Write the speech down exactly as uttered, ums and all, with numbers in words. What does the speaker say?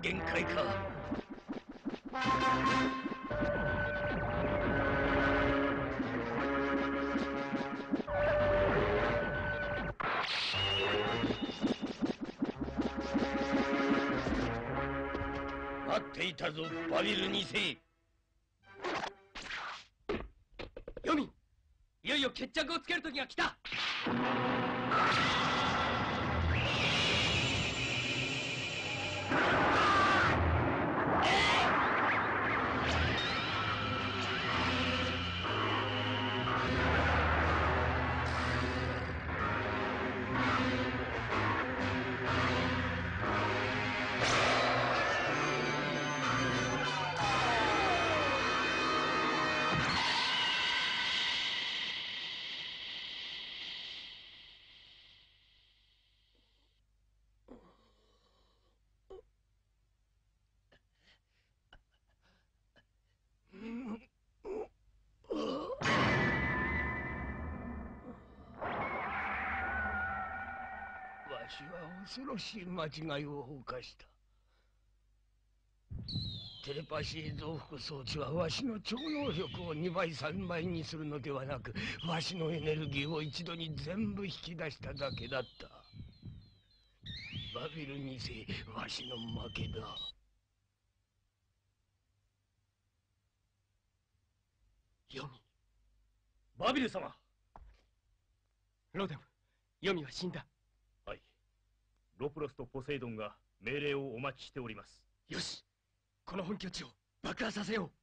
限界か。待っていたぞ、バビルに世。 ヨミン、いよいよ決着をつける時が来た。わしは恐ろしい間違いを犯した。テレパシー増幅装置はわしの超能力をにばいさんばいにするのではなく、わしのエネルギーを一度に全部引き出しただけだった。バビルに世、わしの負けだ。ヨミ。 バビル様。 ロデム、ヨミは死んだ。 はい。ロプロスとポセイドンが命令をお待ちしております。 よし、この本拠地を爆破させよう。